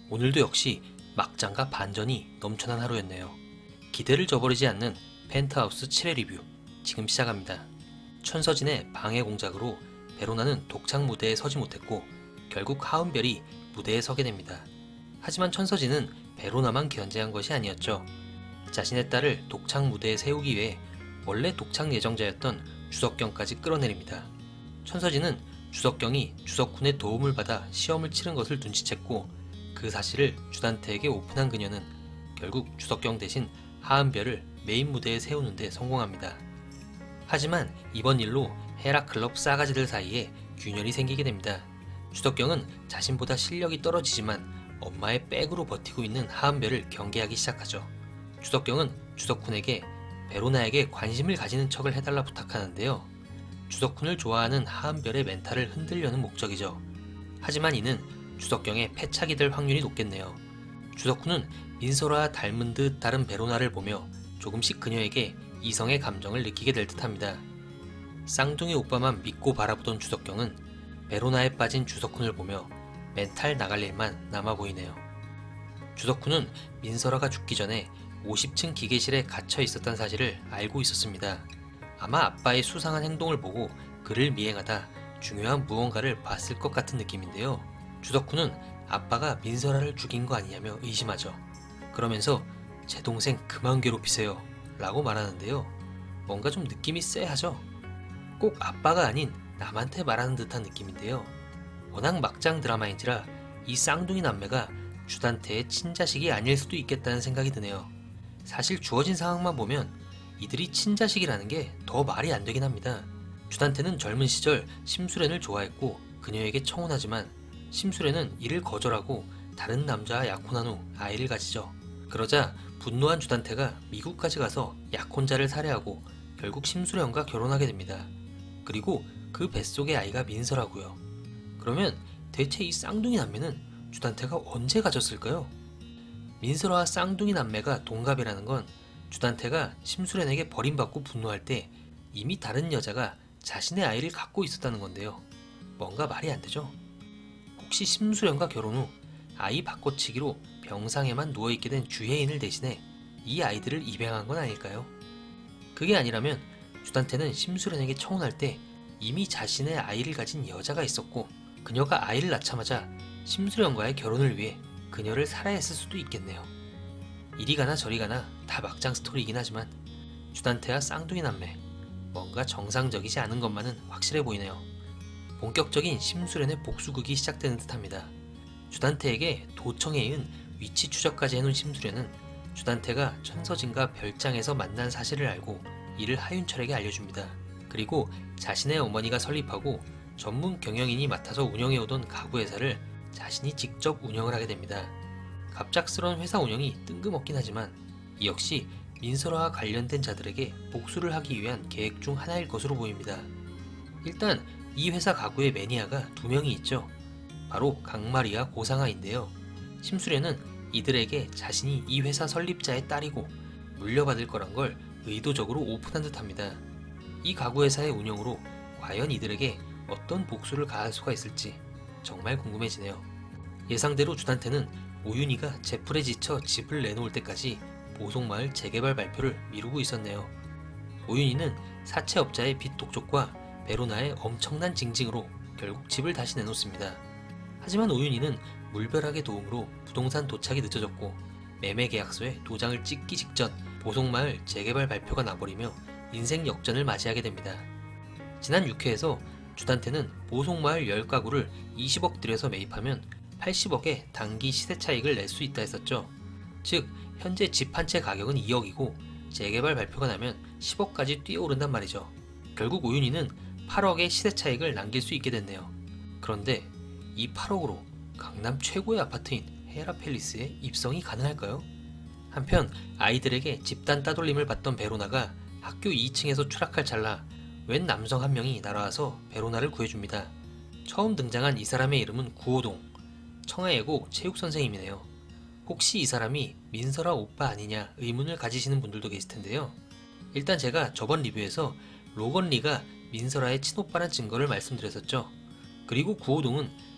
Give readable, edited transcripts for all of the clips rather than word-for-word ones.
오늘도 역시 막장과 반전이 넘쳐난 하루였네요. 기대를 저버리지 않는 펜트하우스 7회 리뷰 지금 시작합니다. 천서진의 방해 공작으로 베로나는 독창 무대에 서지 못했고 결국 하은별이 무대에 서게 됩니다. 하지만 천서진은 베로나만 견제한 것이 아니었죠. 자신의 딸을 독창 무대에 세우기 위해 원래 독창 예정자였던 주석경까지 끌어내립니다. 천서진은 주석경이 주석훈의 도움을 받아 시험을 치른 것을 눈치챘고 그 사실을 주단태에게 오픈한 그녀는 결국 주석경 대신 하은별을 메인 무대에 세우는 데 성공합니다. 하지만 이번 일로 헤라클럽 싸가지들 사이에 균열이 생기게 됩니다. 주석경은 자신보다 실력이 떨어지지만 엄마의 백으로 버티고 있는 하은별을 경계하기 시작하죠. 주석경은 주석훈에게 베로나에게 관심을 가지는 척을 해달라 부탁하는데요. 주석훈을 좋아하는 하은별의 멘탈을 흔들려는 목적이죠. 하지만 이는 주석경의 패착이 될 확률이 높겠네요. 주석훈은 민설아와 닮은 듯 다른 베로나를 보며 조금씩 그녀에게 이성의 감정을 느끼게 될 듯합니다. 쌍둥이 오빠만 믿고 바라보던 주석경은 베로나에 빠진 주석훈을 보며 멘탈 나갈 일만 남아 보이네요. 주석훈은 민설아가 죽기 전에 50층 기계실에 갇혀 있었던 사실을 알고 있었습니다. 아마 아빠의 수상한 행동을 보고 그를 미행하다 중요한 무언가를 봤을 것 같은 느낌인데요. 주석훈은 아빠가 민설아를 죽인 거 아니냐며 의심하죠. 그러면서 제 동생 그만 괴롭히세요 라고 말하는데요. 뭔가 좀 느낌이 쎄하죠. 꼭 아빠가 아닌 남한테 말하는 듯한 느낌인데요. 워낙 막장 드라마인지라 이 쌍둥이 남매가 주단태의 친자식이 아닐 수도 있겠다는 생각이 드네요. 사실 주어진 상황만 보면 이들이 친자식이라는 게 더 말이 안 되긴 합니다. 주단태는 젊은 시절 심수련을 좋아했고 그녀에게 청혼하지만 심수련은 이를 거절하고 다른 남자와 약혼한 후 아이를 가지죠. 그러자 분노한 주단태가 미국까지 가서 약혼자를 살해하고 결국 심수련과 결혼하게 됩니다. 그리고 그 뱃속의 아이가 민설아고요. 그러면 대체 이 쌍둥이 남매는 주단태가 언제 가졌을까요? 민설아와 쌍둥이 남매가 동갑이라는 건 주단태가 심수련에게 버림받고 분노할 때 이미 다른 여자가 자신의 아이를 갖고 있었다는 건데요. 뭔가 말이 안 되죠? 혹시 심수련과 결혼 후 아이 바꿔치기로 병상에만 누워있게 된 주혜인을 대신해 이 아이들을 입양한 건 아닐까요? 그게 아니라면 주단태는 심수련에게 청혼할 때 이미 자신의 아이를 가진 여자가 있었고 그녀가 아이를 낳자마자 심수련과의 결혼을 위해 그녀를 살해했을 수도 있겠네요. 이리 가나 저리 가나 다 막장 스토리이긴 하지만 주단태와 쌍둥이 남매 뭔가 정상적이지 않은 것만은 확실해 보이네요. 본격적인 심수련의 복수극이 시작되는 듯합니다. 주단태에게 도청에 이은 위치 추적까지 해놓은 심수련은 주단태가 천서진과 별장에서 만난 사실을 알고 이를 하윤철에게 알려줍니다. 그리고 자신의 어머니가 설립하고 전문 경영인이 맡아서 운영해오던 가구회사를 자신이 직접 운영을 하게 됩니다. 갑작스러운 회사 운영이 뜬금없긴 하지만 이 역시 민설아와 관련된 자들에게 복수를 하기 위한 계획 중 하나일 것으로 보입니다. 일단 이 회사 가구의 매니아가 두 명이 있죠. 바로 강마리와 고상아인데요. 심수련은 이들에게 자신이 이 회사 설립자의 딸이고 물려받을 거란 걸 의도적으로 오픈한 듯합니다. 이 가구회사의 운영으로 과연 이들에게 어떤 복수를 가할 수가 있을지 정말 궁금해지네요. 예상대로 주단태는 오윤희가 제풀에 지쳐 집을 내놓을 때까지 보송마을 재개발 발표를 미루고 있었네요. 오윤희는 사채업자의 빚 독촉과 베로나의 엄청난 징징으로 결국 집을 다시 내놓습니다. 하지만 오윤희는 물벼락의 도움으로 부동산 도착이 늦어졌고 매매 계약서에 도장을 찍기 직전 보송마을 재개발 발표가 나버리며 인생 역전을 맞이하게 됩니다. 지난 6회에서 주단태는 보송마을 10가구를 20억 들여서 매입하면 80억의 단기 시세 차익을 낼 수 있다 했었죠. 즉 현재 집 한 채 가격은 2억이고 재개발 발표가 나면 10억까지 뛰어오른단 말이죠. 결국 오윤희는 8억의 시세 차익을 남길 수 있게 됐네요. 그런데 이 8억으로 강남 최고의 아파트인 헤라팰리스에 입성이 가능할까요? 한편 아이들에게 집단 따돌림을 받던 베로나가 학교 2층에서 추락할 찰나 웬 남성 한 명이 날아와서 베로나를 구해줍니다. 처음 등장한 이 사람의 이름은 구호동, 청하예고 체육선생님이네요. 혹시 이 사람이 민설아 오빠 아니냐 의문을 가지시는 분들도 계실 텐데요. 일단 제가 저번 리뷰에서 로건 리가 민설아의 친오빠란 증거를 말씀드렸었죠. 그리고 구호동은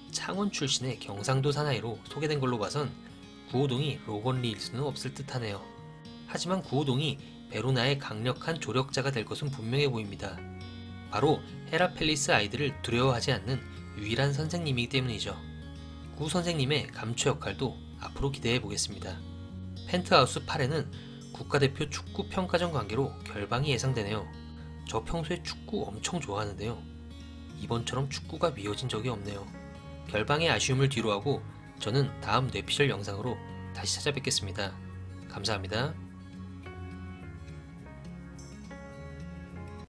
창원 출신의 경상도 사나이로 소개된 걸로 봐선 구호동이 로건리일 수는 없을 듯하네요. 하지만 구호동이 베로나의 강력한 조력자가 될 것은 분명해 보입니다. 바로 헤라펠리스 아이들을 두려워하지 않는 유일한 선생님이기 때문이죠. 구 선생님의 감초 역할도 앞으로 기대해 보겠습니다. 펜트하우스 8에는 국가대표 축구 평가전 관계로 결방이 예상되네요. 저 평소에 축구 엄청 좋아하는데요. 이번처럼 축구가 미어진 적이 없네요. 결방의 아쉬움을 뒤로하고 저는 다음 뇌피셜 영상으로 다시 찾아뵙겠습니다. 감사합니다.